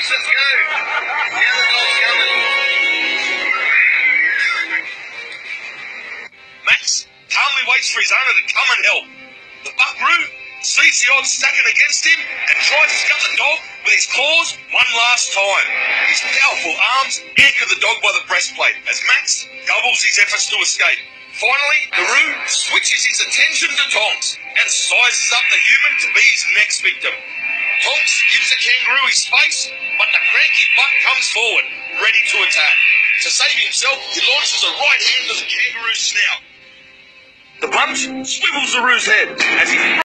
Tonks, let's go. The other dog's coming. Max calmly waits for his owner to come and help. The buckaroo sees the odds stacking against him and tries to gut the dog with his claws one last time. His powerful arms anchor the dog by the breastplate as Max doubles his efforts to escape. Finally, the Roo switches his attention to Tonks and sizes up the human to be his next victim. Tonks gives the kangaroo his space, but the cranky buck comes forward, ready to attack. To save himself, he launches a right hand to the kangaroo's snout. The punch swivels the Roo's head as he